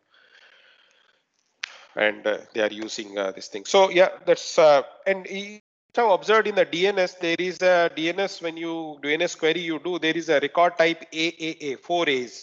and uh, they are using uh, this thing. So yeah, that's uh, and you have observed in the D N S, there is a D N S, when you D N S query you do, there is a record type A A A, four A's.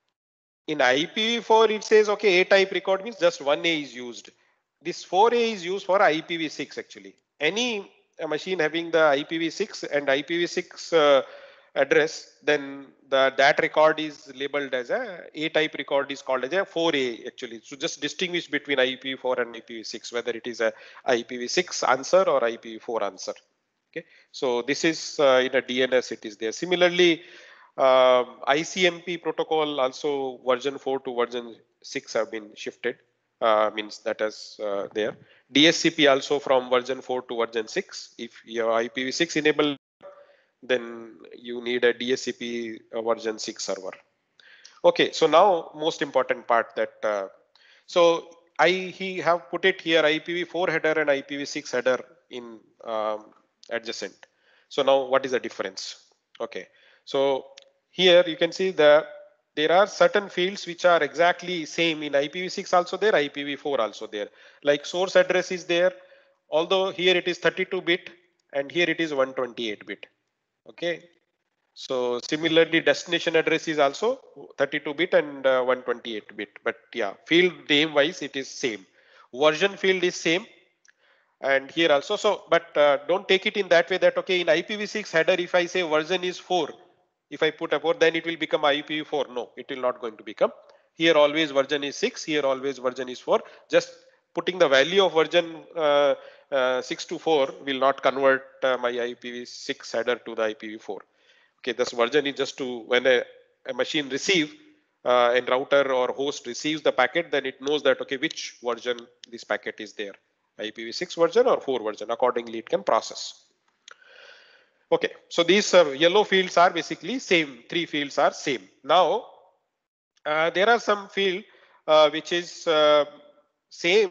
In I P v four, it says, okay, A type record means just one A is used. This four A is used for I P v six actually. Any a machine having the I P v six and I P v six uh, address, then the that record is labeled as a A type record is called as a four A actually. So just distinguish between I P v four and I P v six, whether it is a I P v six answer or I P v four answer. Okay, so this is uh, in a D N S it is there. Similarly, Uh, I C M P protocol also version four to version six have been shifted, uh, means that is uh, there. D S C P also from version four to version six. If you have I P v six enabled, then you need a D S C P uh, version six server. Okay, so now most important part that, uh, so I he have put it here, I P v four header and I P v six header in um, adjacent. So now what is the difference? Okay, so here you can see the there are certain fields which are exactly same in I P v six also there, I P v four also there. Like source address is there, although here it is thirty-two bit and here it is one twenty-eight bit. Okay, so similarly destination address is also thirty-two bit and uh, one twenty-eight bit. But yeah, field name wise it is same. Version field is same. And here also, so but uh, don't take it in that way that, okay, in I P v six header, if I say version is four, if I put a four, then it will become I P v four. No, it will not going to become. Here always version is six, here always version is four. Just putting the value of version uh, uh, six to four will not convert uh, my I P v six header to the I P v four. Okay, this version is just to, when a, a machine receive uh, and router or host receives the packet, then it knows that, okay, which version this packet is there, I P v six version or four version, accordingly it can process. Okay, so these uh, yellow fields are basically same, three fields are same. Now, uh, there are some field uh, which is uh, same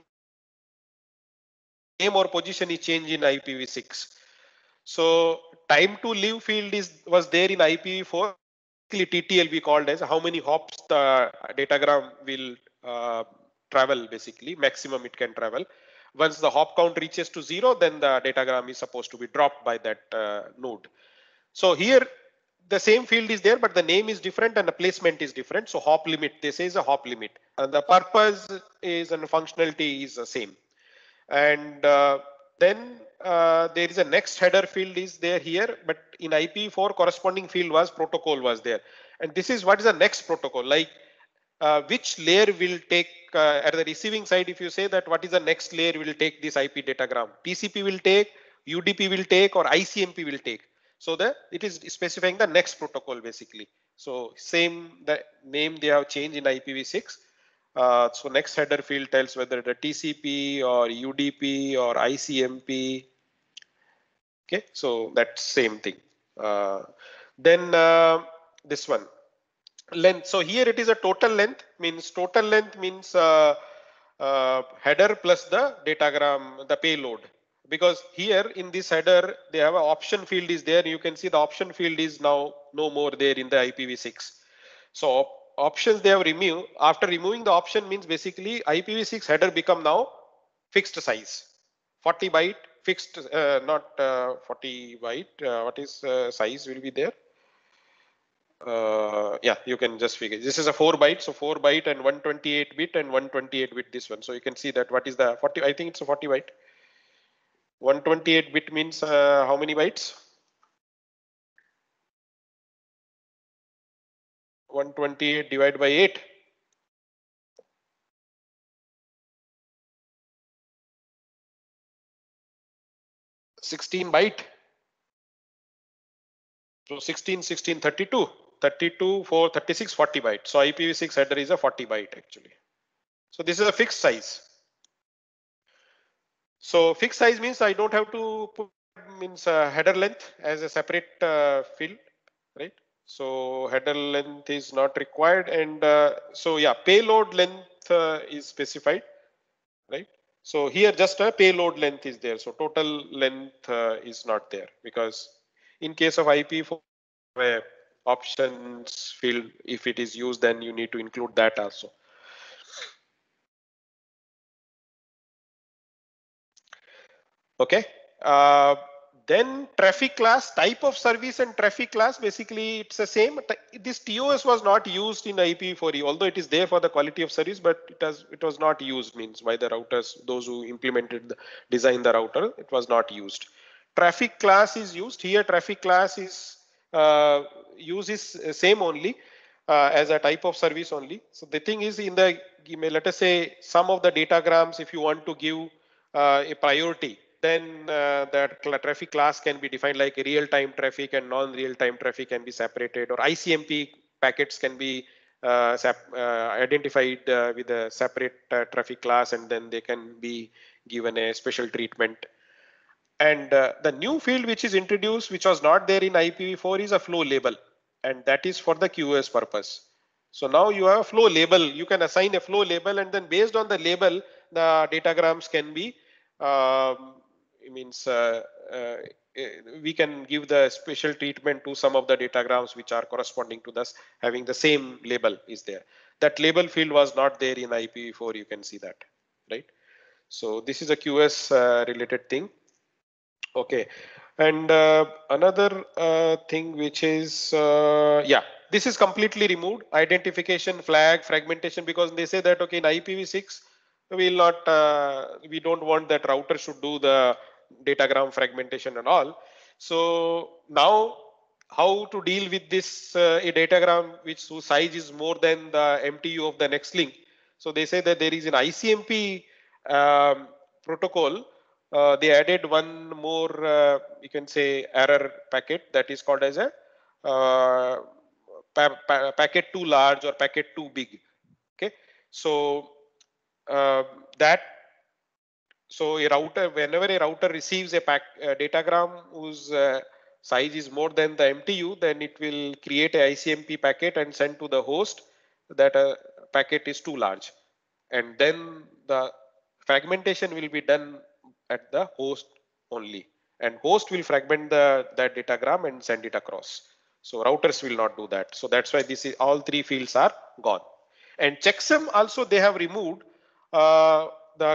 name or position is changed in I P v six. So time to live field is was there in I P v four. T T L we called as how many hops the datagram will uh, travel, basically maximum it can travel. Once the hop count reaches to zero, then the datagram is supposed to be dropped by that uh, node. So here the same field is there, but the name is different and the placement is different. So hop limit, this is a hop limit, and the purpose is and functionality is the same. And uh, then uh, there is a next header field is there here, but in I P v four corresponding field was protocol was there. And this is what is the next protocol, like uh, which layer will take uh, at the receiving side. If you say that what is the next layer will take this I P datagram, T C P will take, U D P will take, or I C M P will take. So the it is specifying the next protocol basically. So same the name they have changed in I P v six. Uh, so next header field tells whether the T C P or U D P or I C M P. Okay, so that's same thing. Uh, then uh, this one length. So here it is a total length, means total length means uh, uh, header plus the datagram, the payload. Because here in this header they have an option field is there. You can see the option field is now no more there in the I P v six. So options they have removed. After removing the option means basically I P v six header become now fixed size, forty byte fixed, uh, not uh, forty byte. Uh, what is uh, size will be there? Uh, yeah, you can just figure. This is a four byte, so four byte and one twenty-eight bit and one twenty-eight bit this one. So you can see that what is the forty. I think it's a forty byte. one twenty-eight bit means uh, how many bytes? one twenty-eight divided by eight. sixteen byte. So sixteen, sixteen, thirty-two. thirty-two, four, thirty-six, forty byte. So I P v six header is a forty byte actually. So this is a fixed size. So fixed size means I don't have to put means uh, header length as a separate uh, field, right? So header length is not required, and uh, so yeah, payload length uh, is specified, right? So here just a payload length is there. So total length uh, is not there, because in case of I P v four, uh, options field, if it is used, then you need to include that also. Okay. Uh, then traffic class, type of service and traffic class, basically it's the same. This T O S was not used in I P v four E, although it is there for the quality of service, but it has it was not used, means by the routers, those who implemented the design the router, it was not used. Traffic class is used here. Traffic class is uh, use is same only uh, as a type of service only. So the thing is, in the let us say some of the datagrams, if you want to give uh, a priority, then uh, that traffic class can be defined like real-time traffic and non-real-time traffic can be separated, or I C M P packets can be uh, uh, identified uh, with a separate uh, traffic class, and then they can be given a special treatment. And uh, the new field which is introduced, which was not there in I P v four, is a flow label, and that is for the Q oS purpose. So now you have a flow label. You can assign a flow label, and then based on the label, the datagrams can be um, it means uh, uh, we can give the special treatment to some of the datagrams which are corresponding to this, having the same label is there. That label field was not there in I P v four. You can see that, right? So this is a Q oS uh, related thing. Okay, and uh, another uh, thing which is uh, yeah, this is completely removed. Identification, flag, fragmentation, because they say that okay, in I P v six we will not uh, we don't want that router should do the datagram fragmentation and all. So now how to deal with this uh, a datagram which whose size is more than the M T U of the next link? So they say that there is an I C M P um, protocol. Uh, they added one more, uh, you can say, error packet that is called as a uh, pa pa packet too large or packet too big. Okay, so uh, that so a router, whenever a router receives a pack a datagram whose uh, size is more than the M T U, then it will create a I C M P packet and send to the host that a packet is too large, and then the fragmentation will be done at the host only, and host will fragment the that datagram and send it across. So routers will not do that. So that's why this is all three fields are gone. And checksum also they have removed uh, the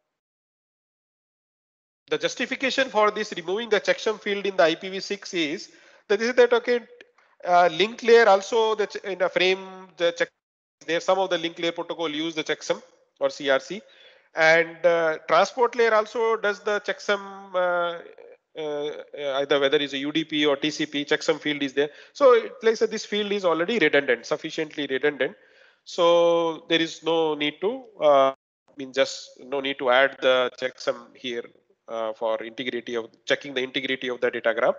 the justification for this removing the checksum field in the I P v six is that this is that okay, uh, link layer also the in a frame the check there, some of the link layer protocol use the checksum or C R C, and uh, transport layer also does the checksum uh, uh, either whether it's a U D P or T C P, checksum field is there. So it like this field is already redundant, sufficiently redundant. So there is no need to uh, mean just no need to add the checksum here uh, for integrity of checking the integrity of the datagram.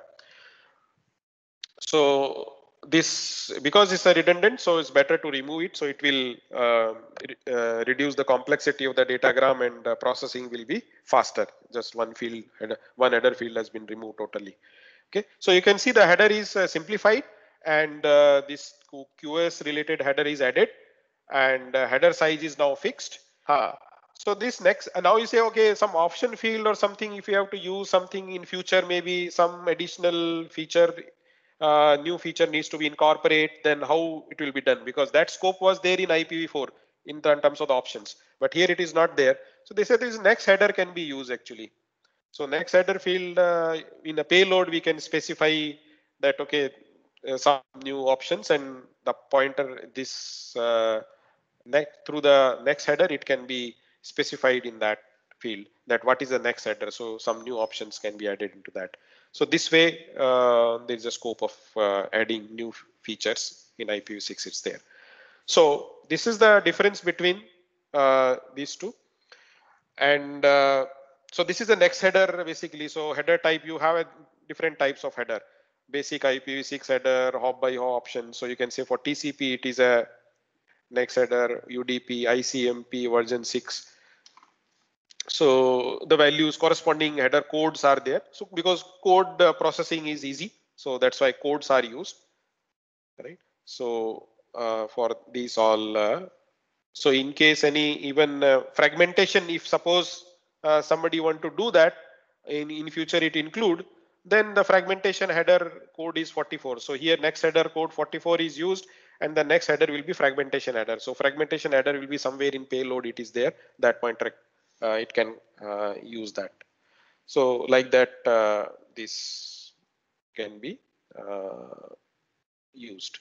So this, because it's a redundant, so it's better to remove it. So it will uh, uh, reduce the complexity of the datagram, and uh, processing will be faster. Just one field, header, one header field has been removed totally. Okay, so you can see the header is uh, simplified, and uh, this Q S related header is added, and uh, header size is now fixed. Ha. So this next, uh, now you say, okay, some option field or something, if you have to use something in future, maybe some additional feature, uh, new feature needs to be incorporated, then how it will be done? Because that scope was there in I P v four in terms of the options, but here it is not there. So they said this next header can be used actually. So next header field uh, in a payload, we can specify that, okay, uh, some new options, and the pointer this uh, next through the next header, it can be specified in that field that what is the next header. So some new options can be added into that. So this way, uh, there is a scope of uh, adding new features in I P v six. It's there. So this is the difference between uh, these two. And uh, so this is the next header basically. So header type, you have a different types of header. Basic I P v six header, hop by hop option. So you can say for T C P, it is a next header, U D P, I C M P version six. So the values corresponding header codes are there. So because code uh, processing is easy, so that's why codes are used, right? So uh, for these all, uh, so in case any even uh, fragmentation, if suppose uh, somebody want to do that in in future, it include, then the fragmentation header code is forty-four. So here next header code forty-four is used, and the next header will be fragmentation header. So fragmentation header will be somewhere in payload. It is there. That pointer uh, it can uh, use that. So like that, uh, this can be uh, used.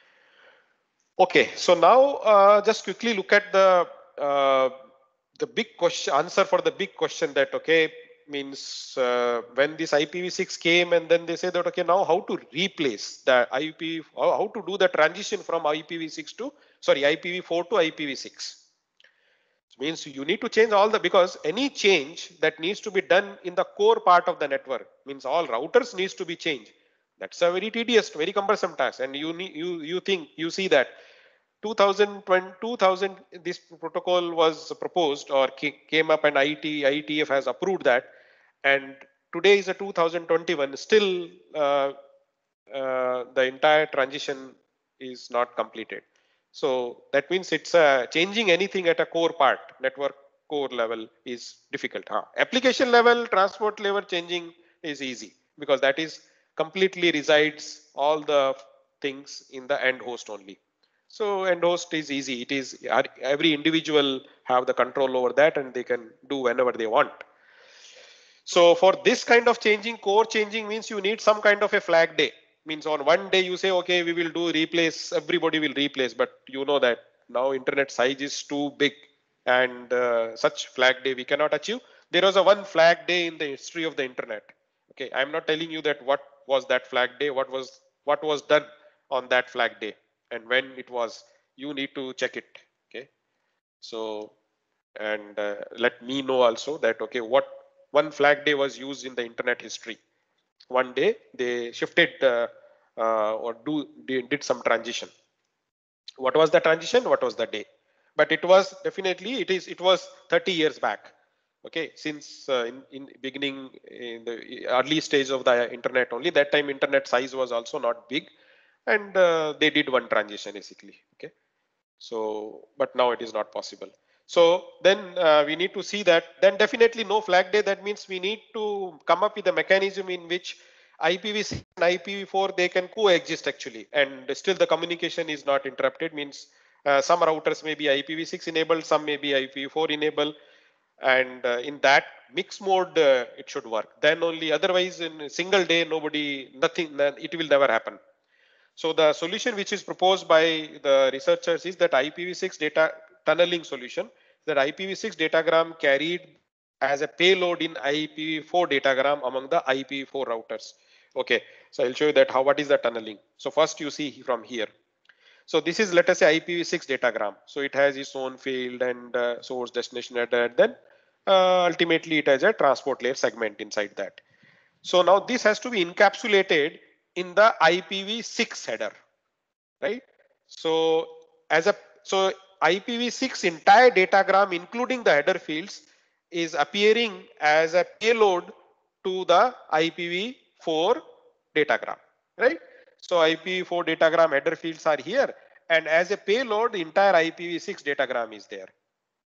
Okay, so now uh, just quickly look at the uh, the big question, answer for the big question that, okay, means uh, when this I P v six came, and then they say that, okay, now how to replace the I P v, how, how to do the transition from I P v six to, sorry, I P v four to I P v six. Means you need to change all the, because any change that needs to be done in the core part of the network, means all routers needs to be changed. That's a very tedious, very cumbersome task, and you need, you you think you see that two thousand twenty, two thousand this protocol was proposed or came up, and I T I E T F has approved that, and today is a two thousand twenty-one, still uh, uh, the entire transition is not completed. So that means it's uh, changing anything at a core part, network core level is difficult. Huh? Application level, transport level changing is easy, because that is completely resides all the things in the end host only. So end host is easy. It is every individual have the control over that, and they can do whenever they want. So for this kind of changing, core changing means you need some kind of a flag day. Means on one day you say, okay, we will do replace, everybody will replace, but you know that now internet size is too big, and uh, such flag day we cannot achieve. There was a one flag day in the history of the internet. Okay, I'm not telling you that what was that flag day, what was what was done on that flag day, and when it was. You need to check it. Okay, so and uh, let me know also that, okay, what one flag day was used in the internet history. One day they shifted uh, uh, or do they did some transition. What was the transition? What was the day? But it was definitely, it is it was thirty years back. Okay, since uh, in, in beginning in the early stage of the internet only, that time internet size was also not big, and uh, they did one transition basically. Okay, so but now it is not possible. So then uh, we need to see that, then definitely no flag day. That means we need to come up with a mechanism in which I P v six and I P v four, they can coexist actually, and still the communication is not interrupted. Means uh, some routers may be I P v six enabled, some may be I P v four enabled, and uh, in that mix mode uh, it should work. Then only, otherwise in a single day nobody, nothing, it will never happen. So the solution which is proposed by the researchers is that I P v six data tunneling solution, that I P v six datagram carried as a payload in I P v four datagram among the I P v four routers. Okay, so I'll show you that how, what is the tunneling. So first you see from here. So this is, let us say, I P v six datagram. So it has its own field and uh, source, destination header, and then uh, ultimately it has a transport layer segment inside that. So now this has to be encapsulated in the I P v six header, right? So as a, so I P v six entire datagram, including the header fields, is appearing as a payload to the I P v four datagram, right? So I P v four datagram header fields are here, and as a payload, the entire I P v six datagram is there.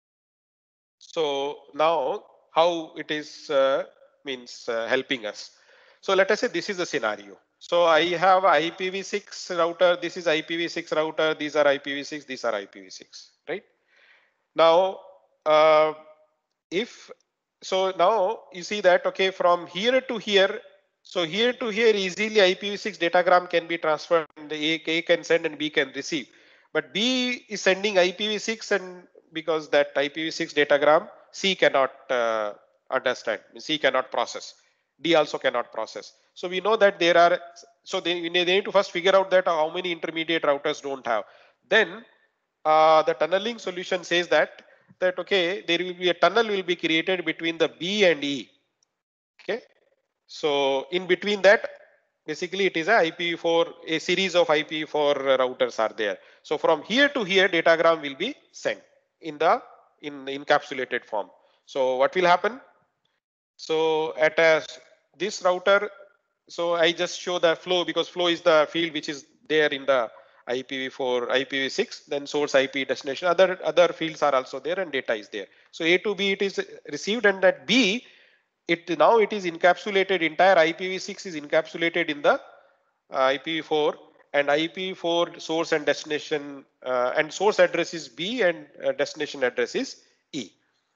So now how it is uh, means uh, helping us. So let us say this is the scenario. So I have I P v six router, this is I P v six router, these are I P v six, these are I P v six, right? Now, uh, if, so now you see that, okay, from here to here, so here to here easily I P v six datagram can be transferred, and A, A can send and B can receive. But B is sending I P v six, and because that I P v six datagram C cannot uh, understand, C cannot process, D also cannot process. So we know that there are, so they, they need to first figure out that how many intermediate routers don't have. Then uh, the tunneling solution says that, that okay, there will be a tunnel will be created between the B and E. Okay, so in between that, basically it is a I P v four, a series of I P v four routers are there. So from here to here, datagram will be sent in the in the encapsulated form. So what will happen? So at a, this router, so I just show the flow, because flow is the field which is there in the I P v four, I P v six, then source I P, destination, other other fields are also there, and data is there. So A to B it is received, and at B, it now it is encapsulated, entire I P v six is encapsulated in the uh, I P v four, and I P v four source and destination, uh, and source address is B and uh, destination address is E.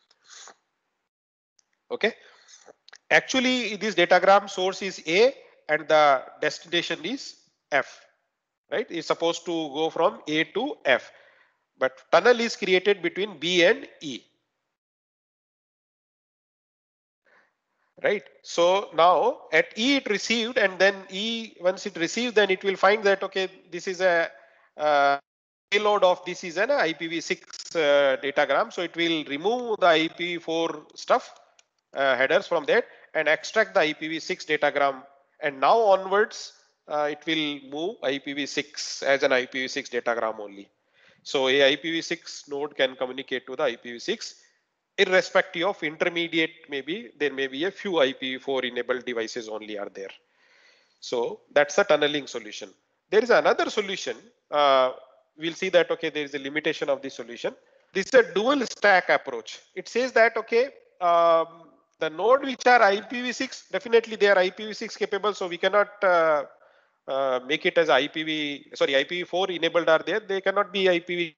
Okay. Actually, this datagram source is A and the destination is F, right? It's supposed to go from A to F, but tunnel is created between B and E, right? So now at E it received, and then E, once it received, then it will find that, okay, this is a uh, payload of this is an I P v six uh, datagram. So it will remove the I P v four stuff, uh, headers from that, and extract the I P v six datagram, and now onwards uh, it will move I P v six as an I P v six datagram only. So a I P v six node can communicate to the I P v six irrespective of intermediate. Maybe there may be a few I P v four enabled devices only are there. So that's a tunneling solution. There is another solution. Uh, we'll see that, okay, there is a limitation of the solution. This is a dual stack approach. It says that, okay, um, the node which are I P v six, definitely they are I P v six capable, so we cannot uh, uh, make it as I P v, sorry, I P v four enabled are there. They cannot be I P v,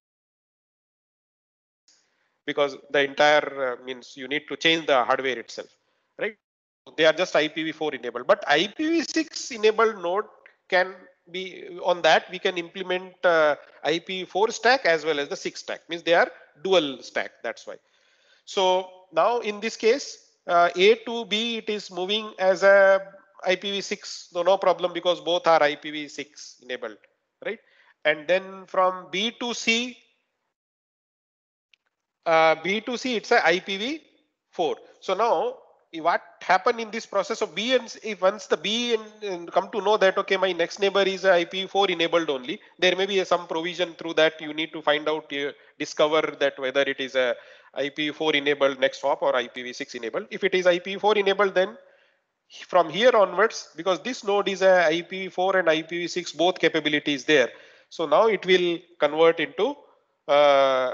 because the entire uh, means you need to change the hardware itself, right? They are just I P v four enabled, but I P v six enabled node can be, on that we can implement uh, I P v four stack as well as the six stack, means they are dual stack. That's why. So now in this case, uh, A to B, it is moving as a I P v six, no, no problem, because both are I P v six enabled, right? And then from B to C, uh, B to C, it's a I P v four. So now what happened in this process of B, and if once the B and, and come to know that, okay, my next neighbor is a I P v four enabled only, there may be a, some provision through that you need to find out, uh, discover that whether it is a I P v four enabled next hop or I P v six enabled. If it is I P v four enabled, then from here onwards, because this node is a I P v four and I P v six both capabilities there, so now it will convert into uh,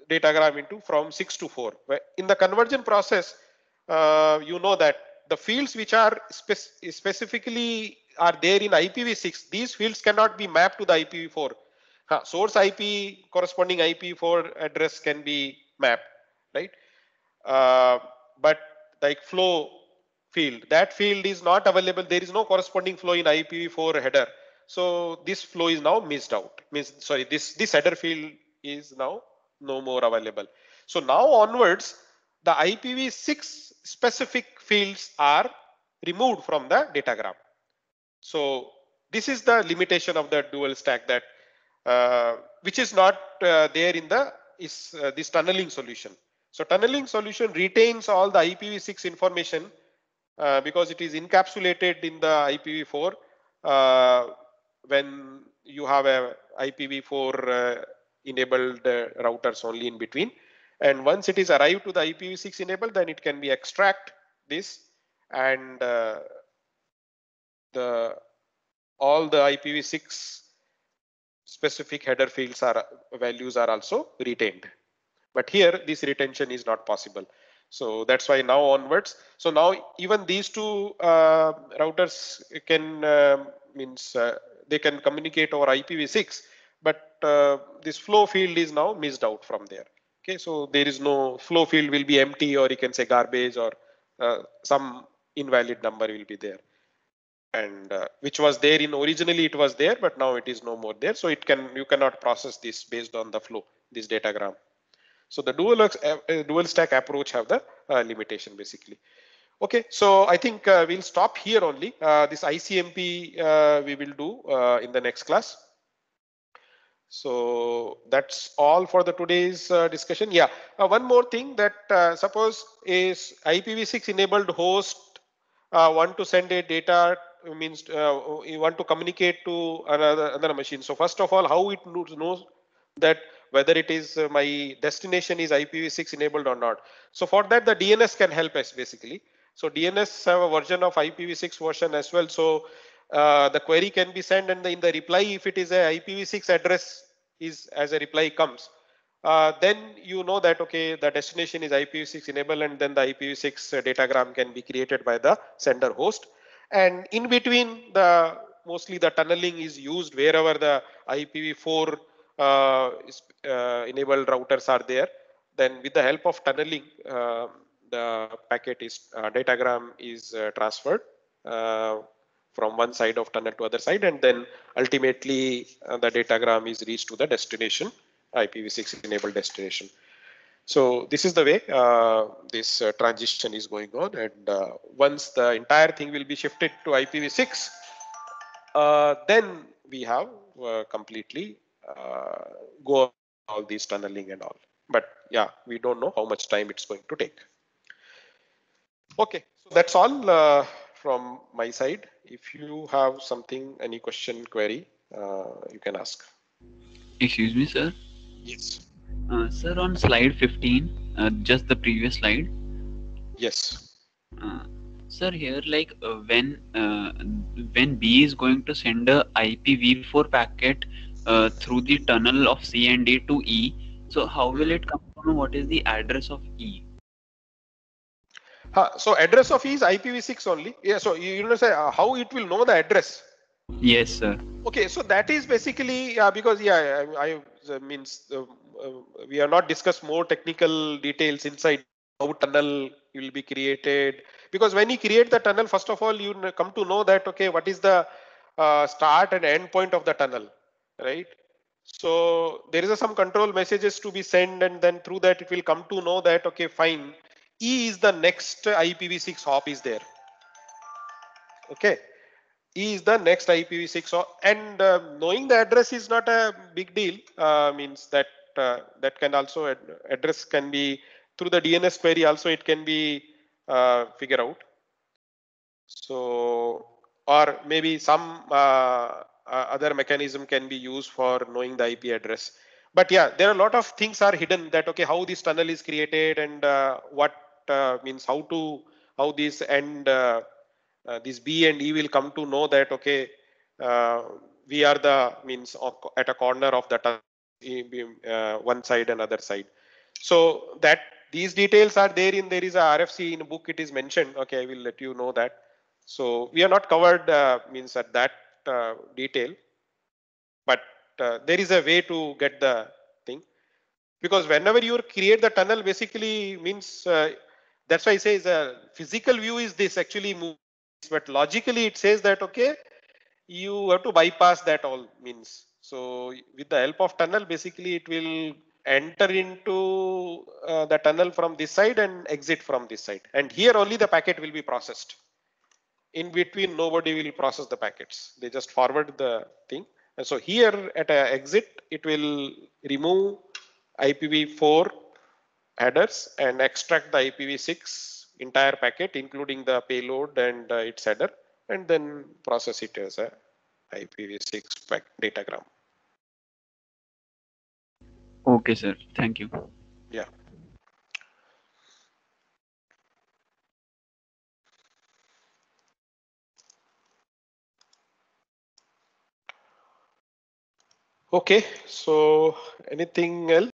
datagram into from six to four. In the conversion process, uh, you know that the fields which are spec specifically are there in I P v six, these fields cannot be mapped to the I P v four. Huh, source I P corresponding I P v four address can be mapped, right? Uh, but like flow field, that field is not available. There is no corresponding flow in I P v four header. So this flow is now missed out. Means sorry, this this header field is now no more available. So now onwards, the I P v six specific fields are removed from the datagram. So this is the limitation of the dual stack, that uh, which is not uh, there in the is uh, this tunneling solution. So tunneling solution retains all the I P v six information uh, because it is encapsulated in the I P v four uh, when you have a I P v four uh, enabled uh, routers only in between. And once it is arrived to the I P v six enabled, then it can be extract this, and uh, the all the I P v six specific header fields are values are also retained. But here this retention is not possible. So that's why now onwards. So now even these two uh, routers can uh, means uh, they can communicate over I P v six, but uh, this flow field is now missed out from there. Okay, so there is no flow field will be empty, or you can say garbage, or uh, some invalid number will be there, and uh, which was there in originally it was there, but now it is no more there. So it can you cannot process this based on the flow, this datagram. So the dual uh, dual stack approach have the uh, limitation basically. Okay, so I think uh, we'll stop here only. Uh, this I C M P uh, we will do uh, in the next class. So that's all for the today's uh, discussion. Yeah, uh, one more thing, that uh, suppose is I P v six enabled host uh, want to send a data, means uh, you want to communicate to another another machine. So first of all, how it knows that whether it is uh, my destination is I P v six enabled or not. So for that, the D N S can help us basically. So D N S have a version of I P v six version as well. So uh, the query can be sent, and the, in the reply, if it is a I P v six address is as a reply comes, uh, then you know that okay, the destination is I P v six enabled, and then the I P v six uh, datagram can be created by the sender host. And in between, the mostly the tunneling is used wherever the I P v four uh, is, uh, enabled routers are there. Then with the help of tunneling, uh, the packet is uh, datagram is uh, transferred uh, from one side of tunnel to other side, and then ultimately uh, the datagram is reached to the destination, I P v six enabled destination. So this is the way uh, this uh, transition is going on, and uh, once the entire thing will be shifted to I P v six, uh, then we have uh, completely uh, go all these tunneling and all. But yeah, we don't know how much time it's going to take. Okay, so that's all uh, from my side. If you have something, any question, query, uh, you can ask. Excuse me, sir. Yes. Uh, sir, on slide fifteen, uh, just the previous slide. Yes. Uh, sir, here like uh, when uh, when B is going to send a I P v four packet uh, through the tunnel of C and D to E, so how will it come to know what is the address of E? Huh, so address of E is I P v six only. Yeah. So you know say uh, how it will know the address. Yes, sir. Okay, so that is basically uh, because yeah, I, I uh, means uh, uh, we have not discussed more technical details inside how tunnel will be created. Because when you create the tunnel, first of all, you come to know that okay, what is the uh, start and end point of the tunnel, right? So there is a, some control messages to be sent, and then through that it will come to know that okay, fine, E is the next I P v six hop is there. Okay. E is the next I P v six, and uh, knowing the address is not a big deal. Uh, means that uh, that can also ad address can be through the D N S query also it can be uh, figure out. So or maybe some uh, uh, other mechanism can be used for knowing the I P address. But yeah, there are a lot of things are hidden, that okay, how this tunnel is created, and uh, what uh, means how to how this and uh, Uh, this B and E will come to know that okay, uh, we are the means of, at a corner of the uh, one side and other side. So that these details are there in, there is a R F C in a book, it is mentioned. Okay, I will let you know that. So we are not covered uh, means at that uh, detail, but uh, there is a way to get the thing, because whenever you create the tunnel, basically means uh, that's why I say the physical view is this actually moves, but logically it says that okay, you have to bypass that all means. So with the help of tunnel, basically it will enter into uh, the tunnel from this side and exit from this side, and here only the packet will be processed. In between, nobody will process the packets, they just forward the thing. And so here at a exit, it will remove I P v four headers and extract the I P v six entire packet, including the payload and uh, its header, and then process it as a I P v six datagram. Okay, sir. Thank you. Yeah. Okay. So anything else?